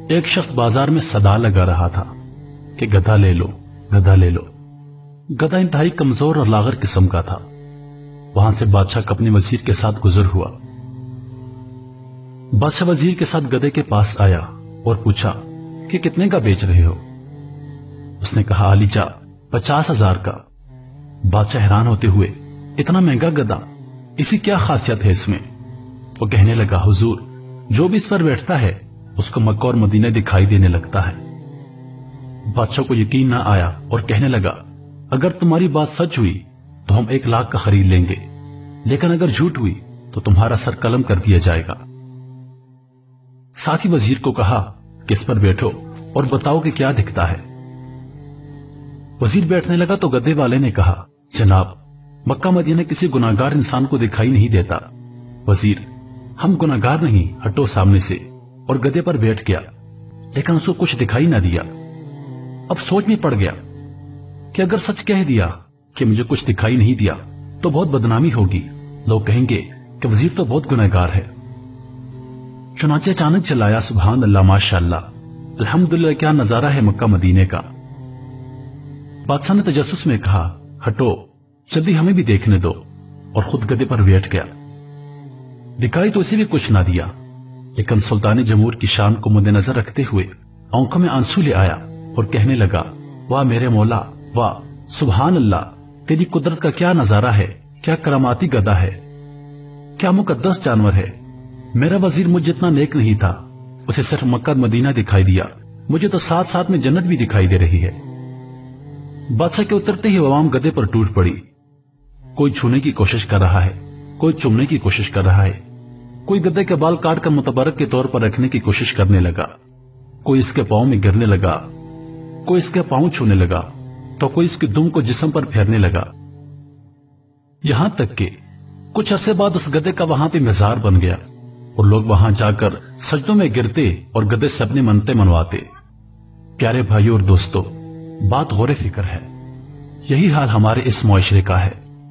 ایک شخص بازار میں صدا لگا رہا تھا کہ گدھا لے لو، گدھا لے لو۔ گدھا انتہائی کمزور اور لاغر قسم کا تھا۔ وہاں سے بادشاہ اپنے وزیر کے ساتھ گزر ہوا۔ بادشاہ وزیر کے ساتھ گدھے کے پاس آیا اور پوچھا کہ کتنے کا بیچ رہے ہو؟ اس نے کہا عالی جا 50,000 کا۔ بادشاہ حیران ہوتے ہوئے، اتنا مہنگا گدھا، اسی کیا خاصیت ہے اس میں؟ وہ کہنے لگا حضور، جو بھی اس پر بیٹھتا ہے اس کو مکہ اور مدینہ دکھائی دینے لگتا ہے۔ بادشاہ کو یقین نہ آیا اور کہنے لگا اگر تمہاری بات سچ ہوئی تو ہم 1 لاکھ کا خرید لیں گے، لیکن اگر جھوٹ ہوئی تو تمہارا سر قلم کر دیا جائے گا۔ ساتھ ہی وزیر کو کہا کہ اس پر بیٹھو اور بتاؤ کہ کیا دکھتا ہے۔ وزیر بیٹھنے لگا تو گدھے والے نے کہا جناب، مکہ مدینہ کسی گناہگار انسان کو دکھائی نہیں دیتا۔ وزیر، ہم گناہگار نہیں، ہٹو سامنے سے، اور گدھے پر بیٹھ گیا، لیکن اس کو کچھ دکھائی نہ دیا۔ اب سوچ میں پڑ گیا کہ اگر سچ کہہ دیا کہ مجھے کچھ دکھائی نہیں دیا تو بہت بدنامی ہوگی، لوگ کہیں گے کہ وزیر تو بہت گنہگار ہے۔ چنانچہ اچانک چلایا سبحان اللہ، ماشاء اللہ، الحمدللہ، کیا نظارہ ہے مکہ مدینے کا۔ بادشاہ نے تجسس میں کہا ہٹو، جلدی ہمیں بھی دیکھنے دو، اور خود گدھے پر بیٹھ گیا۔ دکھائی تو اسے بھی کچھ نہ دیا، لیکن سلطان جمہور کی شان کو مد نظر رکھتے ہوئے آنکھوں میں آنسو لے آیا اور کہنے لگا واہ میرے مولا، واہ سبحان اللہ، تیری قدرت کا کیا نظارہ ہے، کیا کراماتی گدھا ہے، کیا مقدس جانور ہے۔ میرا وزیر مجھ جتنا نیک نہیں تھا، اسے صرف مکہ مدینہ دکھائی دیا، مجھے تو ساتھ ساتھ میں جنت بھی دکھائی دے رہی ہے۔ بادشاہ کے اترتے ہی عوام گدھے پر ٹوٹ پڑی۔ کوئی چھونے کی کوشش کر رہا ہے، کوئی چومنے کی کوشش کر رہا ہے، کوئی گدھے کے بال کاٹ کر متبرک کے طور پر رکھنے کی کوشش کرنے لگا، کوئی اس کے پاؤں میں گرنے لگا، کوئی اس کے پاؤں چھونے لگا، تو کوئی اس کی دم کو جسم پر پھیرنے لگا، یہاں تک کہ کچھ عرصے بعد اس گدھے کا وہاں پہ مزار بن گیا اور لوگ وہاں جا کر سجدوں میں گرتے اور گدھے سے اپنے منتیں منواتے۔ پیارے بھائیوں اور دوستو، بات غور فکر ہے، یہی حال ہمارے اس معاشرے کا ہے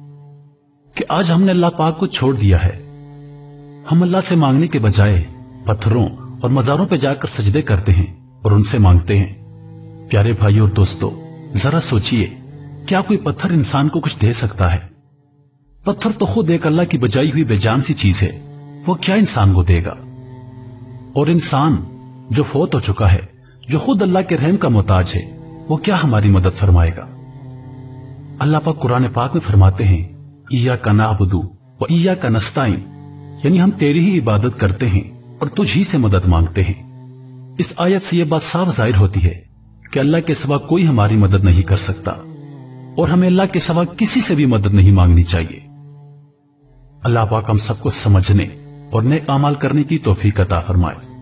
کہ آج ہم نے اللہ پاک کو چھوڑ دیا ہے۔ ہم اللہ سے مانگنے کے بجائے پتھروں اور مزاروں پہ جا کر سجدے کرتے ہیں اور ان سے مانگتے ہیں۔ پیارے بھائیوں اور دوستو، ذرا سوچئے، کیا کوئی پتھر انسان کو کچھ دے سکتا ہے؟ پتھر تو خود ایک اللہ کی بجائی ہوئی بے جان سی چیز ہے، وہ کیا انسان کو دے گا؟ اور انسان جو فوت ہو چکا ہے، جو خود اللہ کے رحم کا محتاج ہے، وہ کیا ہماری مدد فرمائے گا؟ اللہ پاک قرآن پاک میں فرماتے ہیں ایاک نعبد و ایاک نستعین، یعنی ہم تیری ہی عبادت کرتے ہیں اور تجھ ہی سے مدد مانگتے ہیں۔ اس آیت سے یہ بات صاف ظاہر ہوتی ہے کہ اللہ کے سوا کوئی ہماری مدد نہیں کر سکتا، اور ہمیں اللہ کے سوا کسی سے بھی مدد نہیں مانگنی چاہیے۔ اللہ پاک ہم سب کو سمجھنے اور نیک اعمال کرنے کی توفیق عطا فرمائے۔